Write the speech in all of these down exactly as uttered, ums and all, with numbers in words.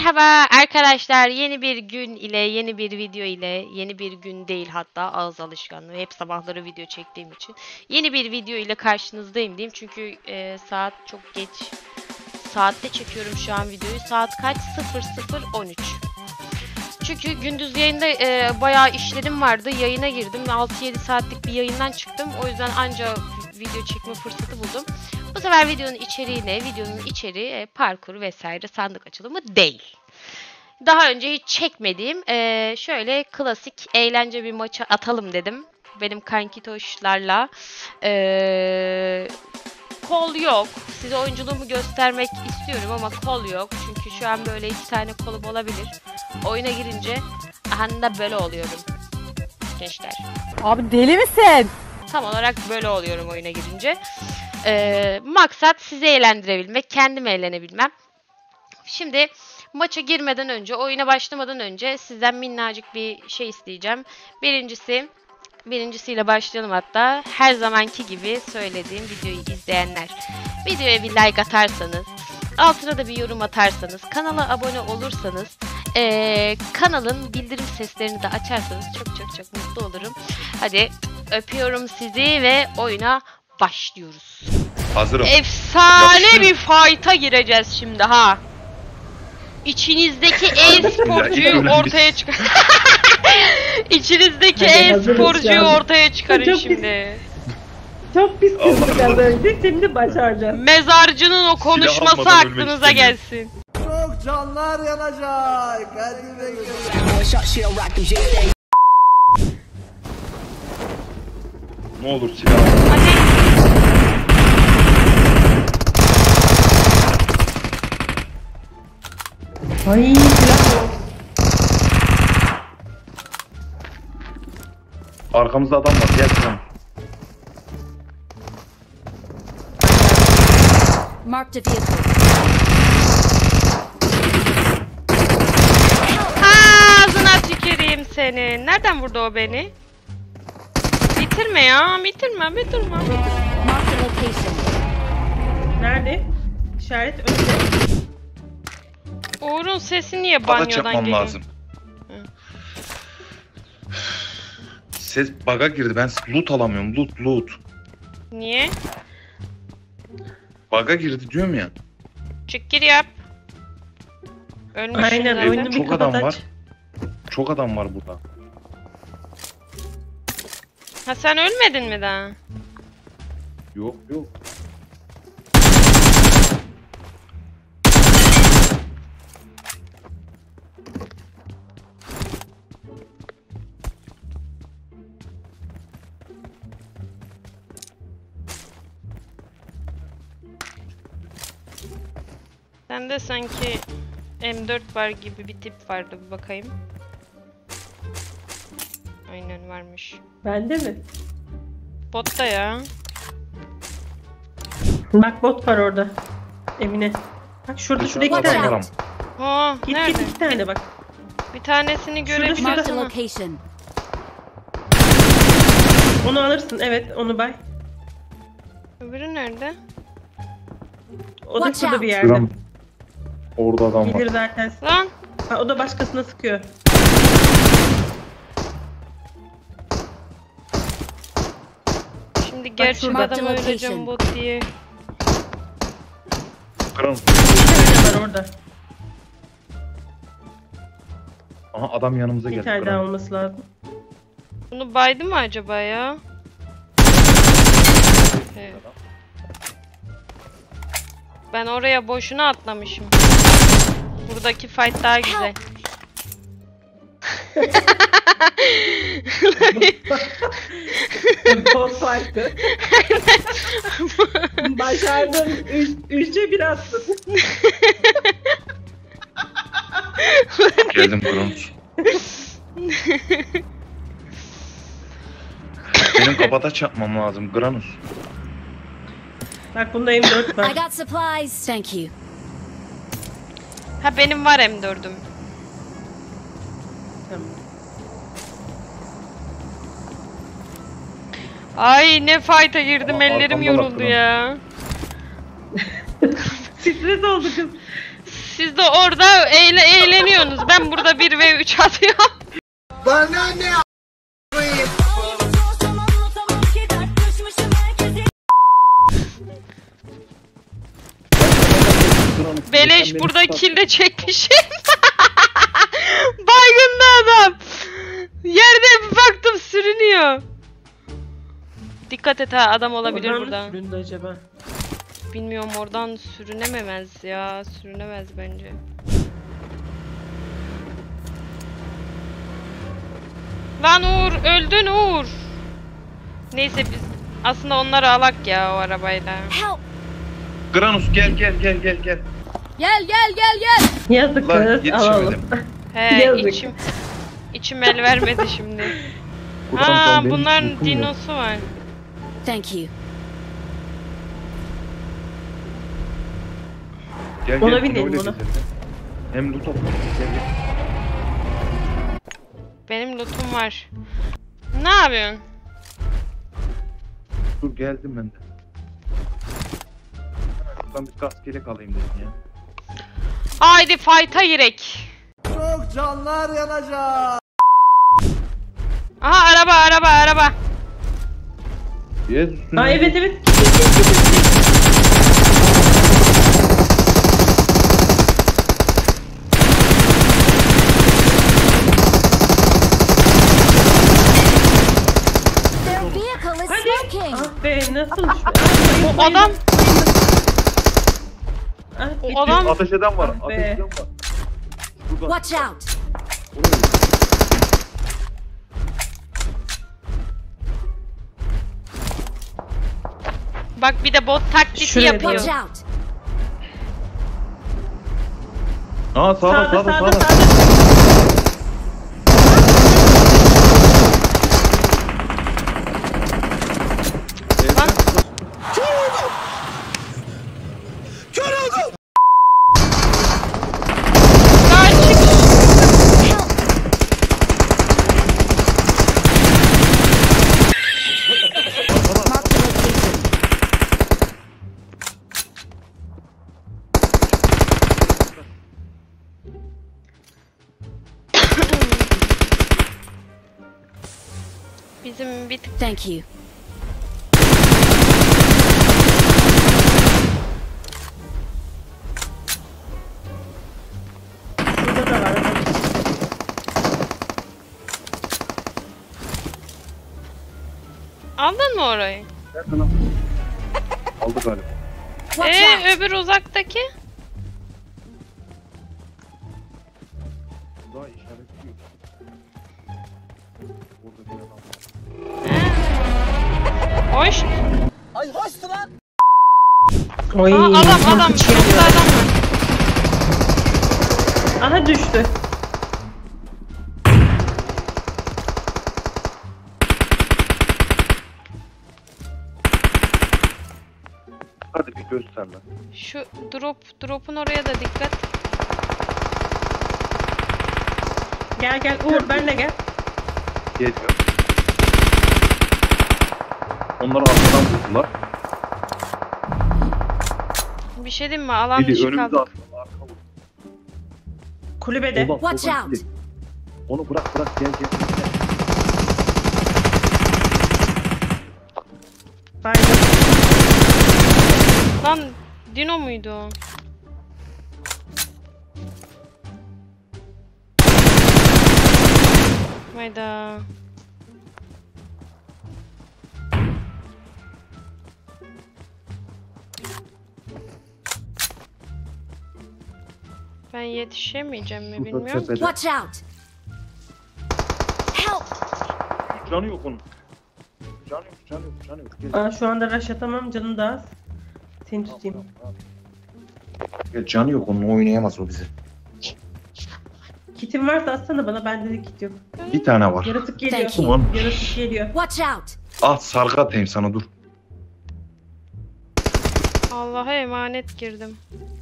Merhaba arkadaşlar, yeni bir gün ile, yeni bir video ile, yeni bir gün değil hatta ağız alışkanlığı, hep sabahları video çektiğim için yeni bir video ile karşınızdayım diyeyim. Çünkü e, saat çok geç, saatte çekiyorum şu an videoyu. Saat kaç? sıfır sıfır on üç. Çünkü gündüz yayında e, bayağı işlerim vardı, yayına girdim, altı yedi saatlik bir yayından çıktım. O yüzden anca video çekme fırsatı buldum. Bu sefer videonun içeriği ne? Videonun içeriği e, parkur vesaire sandık açılımı değil. Daha önce hiç çekmediğim e, şöyle klasik eğlence bir maça atalım dedim. Benim kankitoşlarla. E, kol yok. Size oyunculuğumu göstermek istiyorum ama kol yok. Çünkü şu an böyle iki tane kolum olabilir. Oyuna girince ahanda böyle oluyorum. Gençler. Abi deli misin? Tam olarak böyle oluyorum oyuna girince. Ee, maksat sizi eğlendirebilmek, kendim eğlenebilmem. Şimdi maça girmeden önce, oyuna başlamadan önce sizden minnacık bir şey isteyeceğim. Birincisi, birincisiyle başlayalım hatta. Her zamanki gibi söylediğim videoyu izleyenler. Videoya bir like atarsanız, altına da bir yorum atarsanız, kanala abone olursanız, ee, kanalın bildirim seslerini de açarsanız çok çok çok mutlu olurum. Hadi öpüyorum sizi ve oyuna başlıyoruz. Hazırım. Efsane Yapıştır. bir fight'a gireceğiz şimdi ha. İçinizdeki e-sporcuyu ortaya çıkar. İçinizdeki e-sporcuyu ortaya çıkarın Çok şimdi. Çok pis kızdık az önce, şimdi başaracağız. Mezarcının o konuşması almadan ölmek aklınıza gelsin. Çok canlar yanacak. Hadi bekleyin. Ne olur silah. Ay silah yok. Arkamızda adam var. Gel sen. Marked a vehicle. Ağzına tüküreyim senin. Nereden vurdu o beni? Bitirme ya. Bitirme, bitirme. Marked a location. Nerede? İşaret önünde. Uğur'un sesi niye Bana banyodan çakmam geliyor? lazım. Ses bug'a girdi. Ben loot alamıyorum. Loot loot. Niye? Bug'a girdi diyorum ya. Çık gir yap. Ölmüşsün Aynen, zaten. oyunu bir Çok adam kapat var. aç. Çok adam var burada. Ha sen ölmedin mi daha? Yok yok. Sende sanki M dört var gibi bir tip vardı, bir bakayım. Aynen varmış. Bende mi? Botta ya. Bak bot var orada. Emine. Bak şurada şurada iki Adam tane. var ama. Ha Git nerede? git iki tane bak. Bir tanesini Şurada, görebiliyorsun. Marked a ama. location. Onu alırsın, evet onu bay. Öbürü nerede? O da Watch şurada out. bir yerde. Şuram. Orada adam Bilir var. zaten. Lan Ha, o da başkasına sıkıyor. şimdi gerçek şurada. adamı öleceğim bot diye. Kırın. Bir tane var orada. Aha adam yanımıza Bir geldi. tane daha Kırın. olması lazım. Bunu baydı mı acaba ya? Evet. Ben oraya boşuna atlamışım. Buradaki fight daha güzel. Bot fight'ı. Başardın. Üç, üçe bir attın. Geldim Kronos. Benim kabata çarpmam lazım Granus. Bak bunda M dört I var. got supplies. Thank you. Ha benim var M dördüm. Tamam. Ay ne fight'a girdim, Aa, ellerim arkamda yoruldu baktım. ya. Stres oldu kız. Siz de orada eğle, ben burada bir ve üç atıyorum. Bana ne Beleş burada kill de çekmişim. Baygınlı adam. Yerde bir baktım sürünüyor. Dikkat et ha, adam olabilir Oradan mı buradan. süründü acaba? Bilmiyorum, oradan sürünememez ya. Sürünemez bence. Lan Uğur, öldün Uğur. Neyse biz aslında onları alak ya o arabayla. Help! Granus gel gel gel gel gel. Gel gel gel gel. Yazık Lan, kız, yetişemedim. alalım. He Yazık. içim içim el vermedi şimdi. Granus, Aa benim bunların uykum yok. dinosu var. Thank you. Gel Ona gel. binelim, öyle ona. gezelim. Hem loot toplayalım. Gel gel. Benim lootum var. Ne yapıyorsun? Dur geldim ben de. Ben bir kaskelek alayım dedim ya. Haydi fight'a girek. çok canlar yanacak. Aha araba araba araba. Yes üstüne. Aa evet evet. Their vehicle is smoking. Ah be nasıl düşmüyor? O adam Ah, o gitti. adam Ateş eden var. Ah be. Ateş eden var. Şuradan. Watch out. bak bir de bot taklidi Şuraya yapıyor. Watch out. Aa sağda Sağda sağda sağda sağda. sağda. Lan daha çık. Mark the location. Bizim bir tık Thank you. Şurada da var. aldın mı orayı? Nerede lan? Aldı galiba. Watch Ee out. öbür uzaktaki? Daha işaretli yok. Orada bir adam. Hoş. Ay hoştu lan. Oy, Aa, adam nasıl adam. kaçıyor? Şurada adam var. Aha düştü. Hadi bir göster lan. Şu drop drop'un oraya da dikkat. Gel gel Uğur benle gel. Geliyor. Onları arkadan vurdular. Bir şey diyeyim mi? Alan Biri dışı önümüzde kaldık. aslında arka vurdu. Kulübede. Soldan, Watch soldan out. gidelim. Onu bırak bırak gel gel. gel. Baydım. Lan Dino muydu o? Hayda. Ben yetişemeyeceğim mi Şurada bilmiyorum. tepede. Watch out. Help. Canı yok onun. Canı yok canı yok canı yok. Gel. Aa, şu anda rush atamam canım da az. Seni tutayım. Gel canı yok onun, oynayamaz o bizi. Kitim varsa atsana bana, bende de kit yok. Bir tane var. Yaratık geliyor. Thank you. Tamam. Yaratık geliyor. Watch out. Ah sargı atayım sana dur. Allah'a emanet girdim.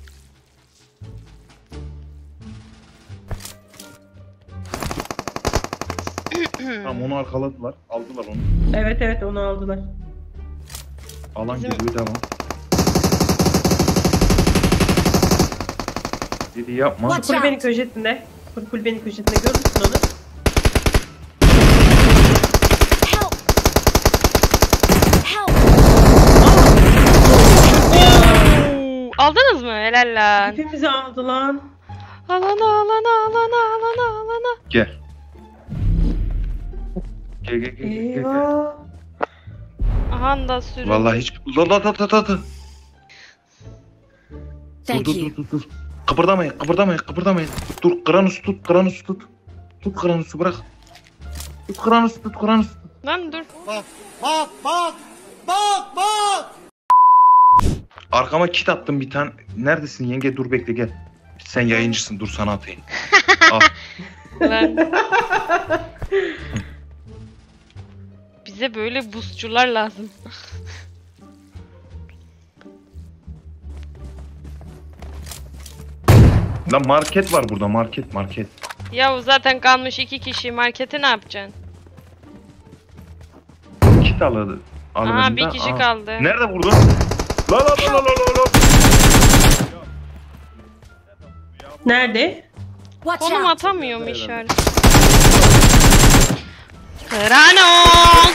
Tamam onu arkaladılar. Aldılar onu. Evet evet onu aldılar. Alan Bizim- geliyor devam. Dedi yapma. Watch Kulübenin out. köşesinde. Kul- Kulübenin köşesinde görürsün onu. Help! Help! Oo, aldınız mı? Helal lan. Hepimizi aldı lan. Alana alana alana alana alana. Gel. Gel gel gel. gel, gel. Eyvah. Aha da sürü. Vallahi hiç... La la la la la la. Dur Thank dur you. dur dur dur. Kıpırdamayın kıpırdamayın kıpırdamayın. Dur Kranus tut Kranus tut. Tut Kranus'u bırak. Tut Kranus tut Kranus. Lan dur. Bak bak bak bak bak. Arkama kit attım bir tane. Neredesin yenge, dur bekle gel. Sen yayıncısın, dur sana atayım. Al. Lan. Bize böyle boostçular lazım. Lan market var burada, market market. Yahu zaten kalmış iki kişi, markete ne yapacaksın? Kit aladı. Aha bir kişi kaldı. Nerede vurdun? La la la la la la la. Nerede? Watch Konum out! atamıyorum işaret. Kranos!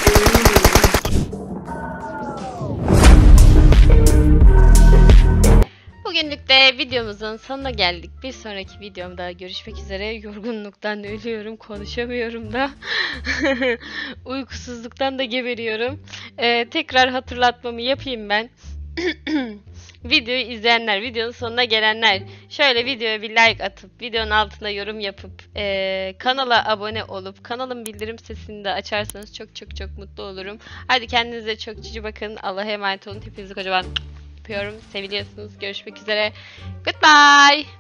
Bugünlük de videomuzun sonuna geldik. Bir sonraki videomda görüşmek üzere. Yorgunluktan ölüyorum, konuşamıyorum da. Uykusuzluktan da geberiyorum. Ee, tekrar hatırlatmamı yapayım ben. Videoyu izleyenler, videonun sonuna gelenler şöyle videoya bir like atıp, videonun altına yorum yapıp, eee, kanala abone olup, kanalın bildirim sesini de açarsanız çok çok çok mutlu olurum. Hadi kendinize çok cici bakın. Allah'a emanet olun. Hepinizi kocaman öpüyorum. Seviliyorsunuz. Görüşmek üzere. Goodbye.